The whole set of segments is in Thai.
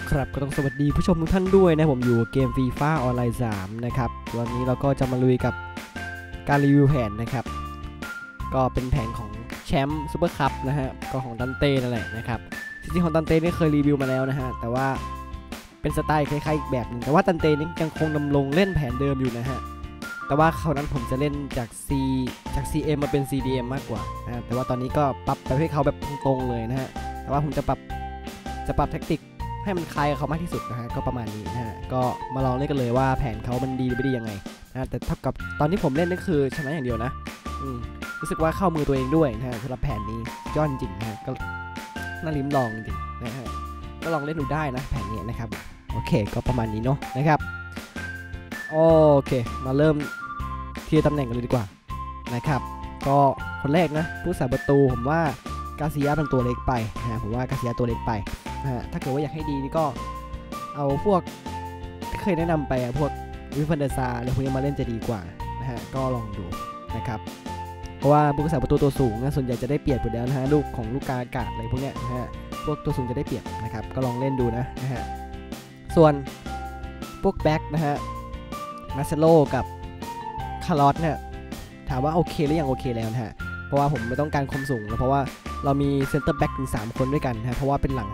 ครับก็ต้องสวัสดีผู้ชมทุกท่านด้วยนะผมอยู่เกมฟีฟ่าออนไลน์3นะครับวันนี้เราก็จะมาลุยกับการรีวิวแผนนะครับก็เป็นแผนของแชมป์ซูเปอร์คัพนะฮะก็ของดันเต้นั่นแหละนะครับจริงๆของดันเต้นี่เคยรีวิวมาแล้วนะฮะแต่ว่าเป็นสไตล์คล้ายๆอีกแบบนึงแต่ว่าดันเต้นี่ยังคงดำรงเล่นแผนเดิมอยู่นะฮะแต่ว่าคราวนั้นผมจะเล่นจาก CM มาเป็น CDM มากกว่านะแต่ว่าตอนนี้ก็ปรับไปให้เขาแบบตรงๆเลยนะฮะแต่ว่าผมจะปรับแท็กติกให้มันคล้ายกับเขามากที่สุดนะฮะก็ประมาณนี้นะฮะก็มาลองเล่นกันเลยว่าแผนเขามันดีหรือไม่ดียังไงนะแต่เท่ากับตอนที่ผมเล่นนี่คือชนะอย่างเดียวนะรู้สึกว่าเข้ามือตัวเองด้วยนะฮะสำหรับแผนนี้ยอดจริงนะฮะก็น่าลิ้มลองจริงนะฮะก็ลองเล่นดูได้นะแผนนี้นะครับโอเคก็ประมาณนี้เนาะนะครับโอเคมาเริ่มทีละตำแหน่งกันเลยดีกว่านะครับก็คนแรกนะผู้สาประตูผมว่ากาซิยาเป็นตัวเล็กไปนะผมว่ากาซิยาตัวเล็กไปถ้าเกิดว่าอยากให้ดีนี่ก็เอาพวกที่เคยแนะนำไปพวกวิฟันเดซาหรือพวกนี้มาเล่นจะดีกว่านะฮะก็ลองดูนะครับเพราะว่าผู้รักษาประตูตัวสูงนะส่วนใหญ่จะได้เปรียบอยู่แล้วนะฮะลูกของลูกกาอากาศอะไรพวกเนี้ยนะฮะพวกตัวสูงจะได้เปรียบนะครับก็ลองเล่นดูนะฮะส่วนพวกแบ็คนะฮะมาเซโลกับคาร์ลอสเนี่ยถามว่าโอเคหรือยังโอเคแล้วนะฮะเพราะว่าผมไม่ต้องการความสูงแล้วเพราะว่าเรามีเซนเตอร์แบ็กถึง3คนด้วยกันนะเพราะว่าเป็นหลัง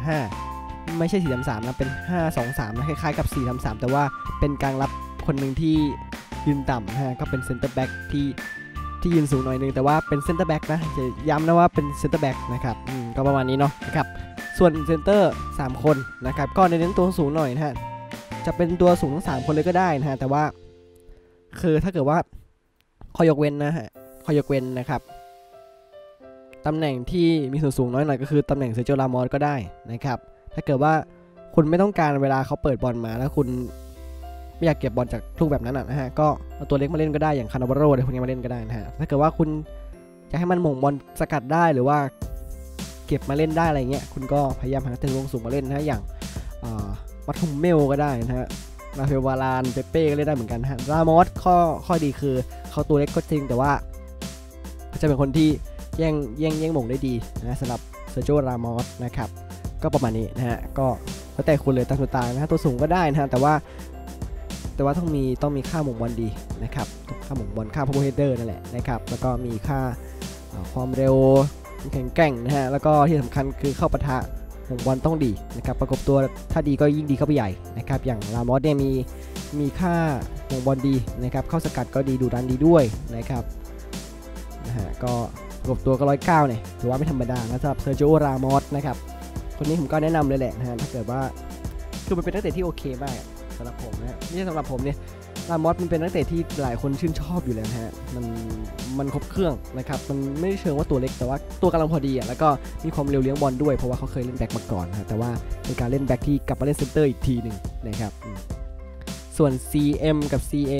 5ไม่ใช่4-3-3นะเป็น5-2-3นะคล้ายๆกับ4-3-3แต่ว่าเป็นกลางรับคนหนึ่งที่ยืนต่ำนะฮะก็เป็นเซนเตอร์แบ็กที่ยืนสูงหน่อยนึงแต่ว่าเป็นเซนเตอร์แบ็กนะจะย้ำนะว่าเป็นเซนเตอร์แบ็กนะครับก็ประมาณนี้เนาะนะครับส่วนเซนเตอร์3คนนะครับก็เน้นตัวสูงหน่อยนะฮะจะเป็นตัวสูงทั้ง3คนเลยก็ได้นะฮะแต่ว่าคือถ้าเกิดว่าข้อยกเว้นนะฮะข้อยกเว้นนะครับตำแหน่งที่มีส่วนสูงน้อยหน่อยก็คือตำแหน่งเซอร์จิโอ รามอสก็ได้นะครับถ้าเกิดว่าคุณไม่ต้องการเวลาเขาเปิดบอลมาแล้วคุณไม่อยากเก็บบอลจากลูกแบบนั้นนะฮะก็เอาตัวเล็กมาเล่นก็ได้อย่างคานาบาโร่อะไรพวกนี้มาเล่นก็ได้นะฮะถ้าเกิดว่าคุณจะให้มันหม่งบอลสกัดได้หรือว่าเก็บมาเล่นได้อะไรเงี้ยคุณก็พยายามหาตัวลงสูงมาเล่นนะอย่างมัตตุมเมลก็ได้นะฮะราเฟลวารานเปเป้ก็เล่นได้เหมือนกันนะฮะรามอสข้อดีคือเขาตัวเล็กก็จริงแต่ว่าจะเป็นคนที่แย่งหม่งได้ดีนะสำหรับเซอร์จิโอ รามอสนะครับก็ประมาณนี้นะฮะก็แล้วแต่คุณเลยตามสไตล์นะฮะตัวสูงก็ได้นะฮะแต่ว่าต้องมีค่าหม่งบอลดีนะครับค่าหม่งบอลค่าพาวเวอร์เฮดเดอร์นั่นแหละนะครับแล้วก็มีค่าความเร็วแข็งแกร่งนะฮะแล้วก็ที่สำคัญคือเข้าปะทะหม่งบอลต้องดีนะครับประกบตัวถ้าดีก็ยิ่งดีเข้าไปใหญ่นะครับอย่างรามอสเนี่ยมีค่าหม่งบอลดีนะครับเข้าสกัดก็ดีดูดันดีด้วยนะครับนะฮะก็ประกบตัวก็109เนี่ยถือว่าไม่ธรรมดานะสำหรับเซอร์จิโอ รามอสนะครับคนนี้ผมก็แนะนำเลยแหละนะฮะถ้าเกิดว่าคือมันเป็นนักเตะที่โอเคมากสำหรับผมนะไม่ใช่สำหรับผมเนี่ยรามอสมันเป็นนักเตะที่หลายคนชื่นชอบอยู่แล้วนะฮะมันครบเครื่องนะครับมันไม่ได้เชิงว่าตัวเล็กแต่ว่าตัวกำลังพอดีอ่ะแล้วก็มีความเร็วเลี้ยงบอลด้วยเพราะว่าเขาเคยเล่นแบ็คมาก่อนนะแต่ว่าเป็นการเล่นแบ็คที่กลับมาเล่นเซนเตอร์อีกทีหนึ่งนะครับส่วน CM กับ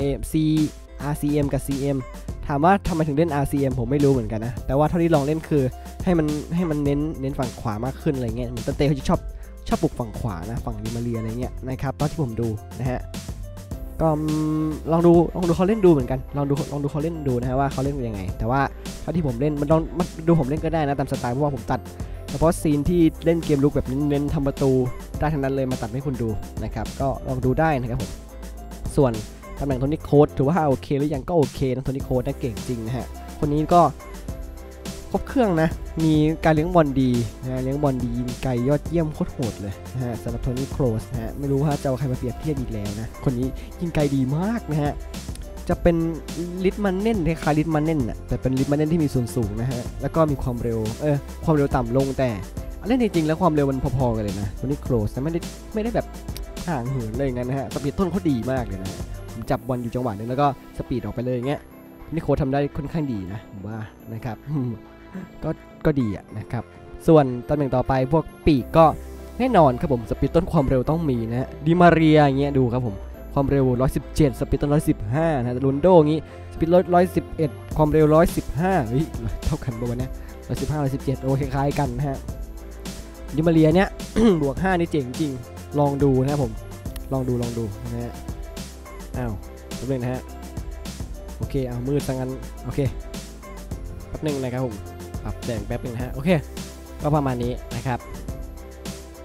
RCM กับ CM ถามว่าทำไมถึงเล่น RCM ผมไม่รู้เหมือนกันนะแต่ว่าเท่าที่ลองเล่นคือให้มันเน้นฝั่งขวามากขึ้นอะไรเงี้ยเหมือนเตะเขาจะชอบปลุกฝั่งขวานะฝั่งดิมาเรียอะไรเงี้ยนะครับตอนที่ผมดูนะฮะก็ลองดูเขาเล่นดูเหมือนกันลองดูเขาเล่นดูนะฮะว่าเขาเล่นยังไงแต่ว่าเท่าที่ผมเล่นมันดูผมเล่นก็ได้นะตามสไตล์เพราะว่าผมตัดเฉพาะซีนที่เล่นเกมลุกแบบเน้นทำประตูได้ทั้งนั้นเลยมาตัดให้คุณดูนะครับก็ลองดูได้นะครับผมส่วนตำแหน่งโทนี่โค้ดถือว่าโอเคหรือยังก็โอเคนะโทนี่โค้ดน่าเก่งจริงนะฮะคนนี้ก็ครบเครื่องนะมีการเลี้ยงบอลดีนะเลี้ยงบอลดียิงไกลยอดเยี่ยมโคตรโหดเลยนะฮะสำหรับโทนี่โครสนะฮะไม่รู้ว่าจะเอาใครมาเปรียบเทียบอีกแล้วนะคนนี้ยิงไกลดีมากนะฮะจะเป็นลิทมันเน่นคล้ายลิทมันเน่นนะแต่เป็นลิทมันเน่นที่มีส่วนสูงนะฮะแล้วก็มีความเร็วความเร็วต่ำลงแต่เล่นจริงๆแล้วความเร็วมันพอๆกันเลยนะโทนี่โครสแต่ไม่ได้แบบห่างเหินเลยงั้นนะฮะสปีดต้นเขาดีมากเลยนะผมจับบอลอยู่จังหวะนึงแล้วก็สปีดออกไปเลยอย่างเงี้ยนี่โค้ชทำได้ค่อนข้างดีนะผมว่านะครับก็ดีอ่ะนะครับส่วนตำแหน่งต่อไปพวกปีกก็แน่นอนครับผมสปีดต้นความเร็วต้องมีนะฮะดิมาเรียอย่างเงี้ยดูครับผมความเร็ว117สปีดต้น115นะโรนลโดงี้สปีด111ความเร็ว115เฮ้ยเท่ากันป่ะวะเนี่ย115 117โอเคคล้ายกันนะฮะดิมาเรียเนี้ย บวก5นี่เจ๋งจริงลองดูนะครับผมลองดูนะฮะอ้าวแป๊บนึงนะฮะโอเคเอามืดซะงั้นโอเคแป๊บนึงนะครับผมปรับแสงแป๊บนึงนะฮะโอเคก็ประมาณนี้นะครับ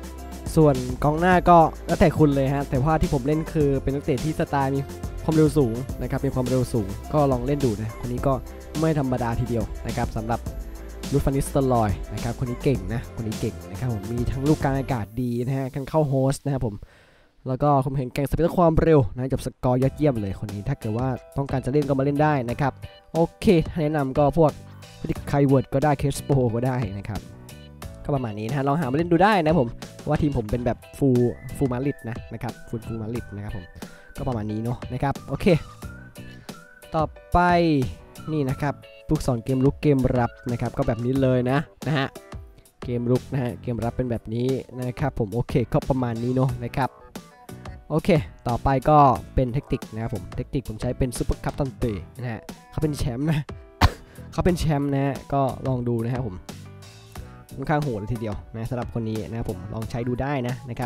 ส่วนกองหน้าก็แล้วแต่คุณเลยฮะแต่ว่าที่ผมเล่นคือเป็นนักเตะที่สไตล์มีความเร็วสูงนะครับมีความเร็วสูงก็ลองเล่นดูนะคนนี้ก็ไม่ธรรมดาทีเดียวนะครับสำหรับลูฟานิสเตอร์ลอยนะครับคนนี้เก่งนะคนนี้เก่งนะครับผมมีทั้งลูกกลางอากาศดีนะฮะกันเข้าโฮสต์นะครับผมแล้วก็ผมเห็นแก่งสปีดความเร็วนะกับสกอร์ยอดเยี่ยมเลยคนนี้ถ้าเกิดว่าต้องการจะเล่นก็มาเล่นได้นะครับโอเคแนะนำก็พวกไคเวิร์ดก็ได้เคสโปก็ได้นะครับก็ประมาณนี้นะฮะลองหามาเล่นดูได้นะผมว่าทีมผมเป็นแบบฟูมาริดนะครับฟูมาริดนะครับผมก็ประมาณนี้เนาะนะครับโอเคต่อไปนี่นะครับลูกศรเกมลุกเกมรับนะครับก็แบบนี้เลยนะฮะเกมลุกนะฮะเกมรับเป็นแบบนี้นะครับผมโอเคก็ประมาณนี้เนาะนะครับโอเคต่อไปก็เป็นเทคนิคนะครับผมเทคนิคผมใช้เป็นซุปเปอร์คัพตันเตนะฮะเขาเป็นแชมป์นะ เขาเป็นแชมป์นะฮะก็ลองดูนะครับผมค่อนข้างโหดเลยทีเดียวนะสำหรับคนนี้นะครับผมลองใช้ดูได้นะครับ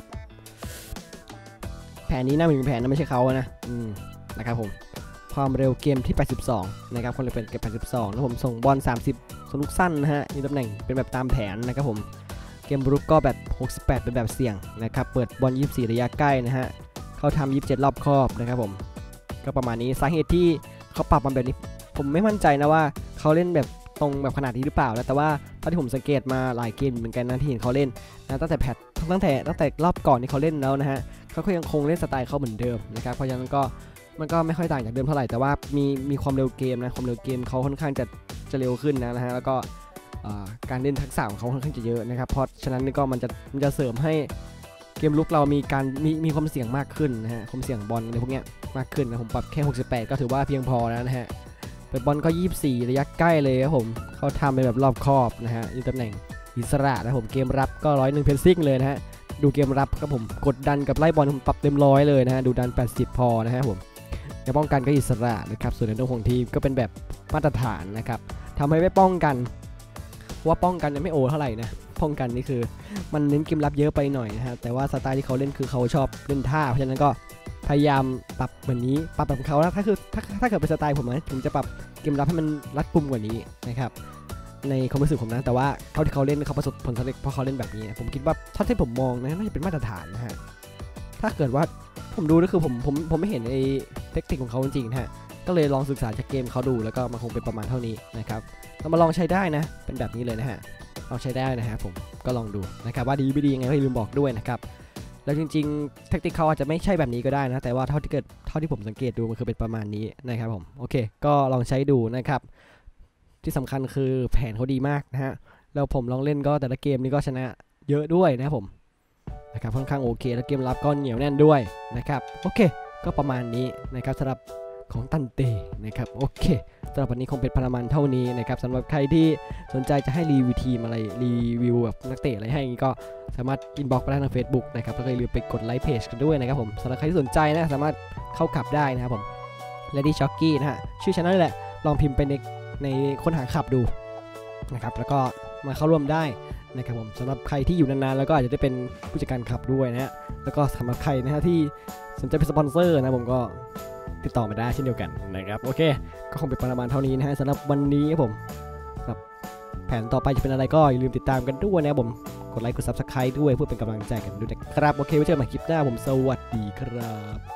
แผนนี้น่าเป็นแผนนะไม่ใช่เขานะครับผมความเร็วเกมที่82นะครับคนเร็วเป็นเก็บ82แล้วผมส่งบอล30ส่งลูกสั้นนะฮะมีตำแหน่งเป็นแบบตามแผนนะครับผมเกมรุกก็แบบ68เป็นแบบเสี่ยงนะครับเปิดบอล24ระยะใกล้นะฮะเขาทำ27รอบครอบนะครับผมก็ประมาณนี้สาเหตุที่เขาปรับมาแบบนี้ผมไม่มั่นใจนะว่าเขาเล่นแบบตรงแบบขนาดนี้หรือเปล่านะแต่ว่าตอนที่ผมสังเกตมาหลายเกมเหมือนกันนะที่เห็นเขาเล่นนะตั้งแต่รอบก่อนที่เขาเล่นแล้วนะฮะเขาก็ยังคงเล่นสไตล์เขาเหมือนเดิมนะครับเพราะฉะนั้นก็มันก็ไม่ค่อยต่างจากเดิมเท่าไหร่แต่ว่ามีความเร็วเกมนะความเร็วเกมเขาค่อนข้างจะเร็วขึ้นนะฮะแล้วก็การเล่นทักษะของเขาค่อนข้างจะเยอะนะครับเพราะฉะนั้นก็มันจะเสริมให้เกมลุกเรามีความเสี่ยงมากขึ้นนะฮะความเสี่ยงบอลอะไรพวกนี้มากขึ้นนะผมปรับแค่68ก็ถือว่าเพียงพอแล้วนะฮะเปิดบอลก็24ระยะใกล้เลยครับผมเขาทำเป็นแบบรอบคอบนะฮะอยู่ตำแหน่งอิสระนะผมเกมรับก็101เพนซิ่งเลยนะฮะดูเกมรับครับผมกดดันกับไล่บอลผมปรับเต็ม100เลยนะฮะดูดัน80พอนะฮะผมในป้องกันก็อิสระนะครับส่วนในเรื่องของทีมก็เป็นแบบมาตรฐานนะครับทำให้ไม่ป้องกันว่าป้องกันยังไม่โอเท่าไหร่นะป้องกันนี่คือมันเน้นเกมรับเยอะไปหน่อยนะฮะแต่ว่าสไตล์ที่เขาเล่นคือเขาชอบเล่นท่าเพราะฉะนั้นก็พยายามปรับเหมือนนี้ปรับแบบเขาแล้วถ้าเกิดเป็นสไตล์ผมนะผมจะปรับเกมรับให้มันรัดกุมกว่านี้นะครับในความรู้สึกผมนะแต่ว่าเท่าที่เขาเล่นเขาประสบผลสำเร็จเพราะเขาเล่นแบบนี้ผมคิดว่าถ้าที่ผมมองนะน่าจะเป็นมาตรฐานนะฮะถ้าเกิดว่าผมดูก็คือผมไม่เห็นไอ้เทคนิคของเขาจริงๆนะฮะก็เลยลองศึกษาจากเกมเขาดูแล้วก็มันคงเป็นประมาณเท่านี้นะครับเรามาลองใช้ได้นะเป็นแบบนี้เลยนะฮะลองใช้ได้นะฮะผมก็ลองดูนะครับว่าดีไม่ดียังไงก็อย่าลืมบอกด้วยนะครับแล้วจริงๆเทคนิคเขาอาจจะไม่ใช่แบบนี้ก็ได้นะแต่ว่าเท่าที่ผมสังเกตดูมันคือเป็นประมาณนี้นะครับผมโอเคก็ลองใช้ดูนะครับที่สำคัญคือแผนเขาดีมากนะฮะแล้วผมลองเล่นก็แต่ละเกมนี้ก็ชนะเยอะด้วยนะครับผมนะครับค่อนข้างโอเคแล้วเกมรับก็เหนียวแน่นด้วยนะครับโอเคก็ประมาณนี้นะครับสำหรับของตันเตนะครับโอเคสำหรับวันนี้คงเป็นประมาณเท่านี้นะครับสำหรับใครที่สนใจจะให้รีวิวทีมอะไรรีวิวแบบนักเตะอะไรให้ก็สามารถอินบ็อกซ์ไปได้ทาง Facebook นะครับแล้วก็อย่าลืมไปกดไลค์เพจกันด้วยนะครับผมสำหรับใครที่สนใจนะสามารถเข้าขับได้นะครับผม Lady Jockey นะฮะชื่อช่องนี่แหละลองพิมพ์ไปในค้นหาขับดูนะครับแล้วก็มาเข้าร่วมได้นะครับผมสำหรับใครที่อยู่นานๆแล้วก็อาจจะได้เป็นผู้จัดการขับด้วยนะฮะแล้วก็สำหรับใครนะฮะที่สนใจเป็นสปอนเซอร์นะผมก็ติดต่อมาได้เช่นเดียวกันนะครับโอเคก็คงเป็นประมาณเท่านี้นะฮะสำหรับวันนี้ครับผมแผนต่อไปจะเป็นอะไรก็อย่าลืมติดตามกันด้วยนะครับผมกดไลค์กด Subscribe ด้วยเพื่อเป็นกำลังใจกันด้วยนะครับโอเคไว้เจอกันใหม่คลิปหน้าผมสวัสดีครับ